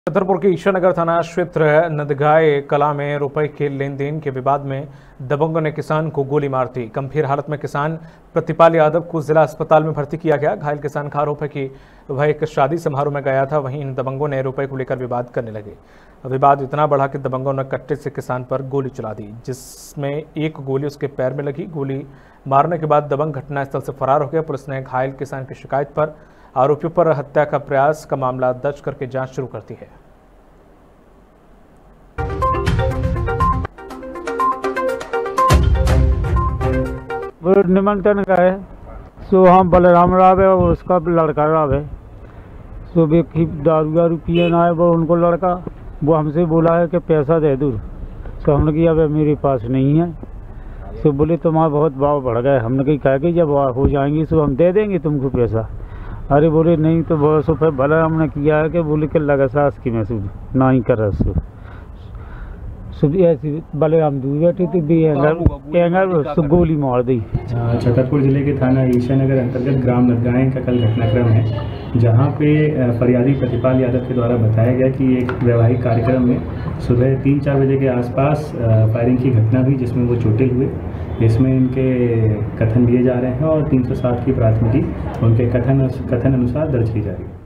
छतरपुर के ईशानगर थाना क्षेत्र नदगाय कला में रुपए के लेन देन के विवाद में दबंगों ने किसान को गोली मार दी। गंभीर हालत में किसान प्रतिपाल यादव को जिला अस्पताल में भर्ती किया गया। घायल किसान का आरोप है कि वह एक शादी समारोह में गया था, वहीं इन दबंगों ने रुपए को लेकर विवाद करने लगे। विवाद इतना बढ़ा कि दबंगों ने कट्टे से किसान पर गोली चला दी, जिसमें एक गोली उसके पैर में लगी। गोली मारने के बाद दबंग घटनास्थल से फरार हो गया। पुलिस ने घायल किसान की शिकायत पर आरोपियों पर हत्या का प्रयास का मामला दर्ज करके जांच शुरू कर दी है। वो निमंत्रण का है सो हम बलराम राव है और उसका लड़का राव है। सो भी दारू वारू पिए ना है वो उनको लड़का, वो हमसे बोला है कि पैसा दे दूँ। तो हमने कहा अब मेरे पास नहीं है। सो बोले तुम्हारा बहुत भाव बढ़ गया। हमने कहा कि जब हो जाएंगी सो हम दे देंगे तुमको पैसा। अरे बोले नहीं तो बहुत सो फिर भला हमने किया है कि बोले कि लगा सास की महसूस ना ही कर सो ऐसी बलराम दूर बैठी थी भी गोली मार दी। छतरपुर जिले के थाना ईशानगर अंतर्गत ग्राम नदगाय का कल घटनाक्रम है, जहां पे फरियादी प्रतिपाल यादव के द्वारा बताया गया कि एक वैवाहिक कार्यक्रम में सुबह 3-4 बजे के आसपास फायरिंग की घटना हुई, जिसमें वो चोटिल हुए। इसमें इनके कथन दिए जा रहे हैं और 307 की प्राथमिकी उनके कथन अनुसार दर्ज की जा रही है।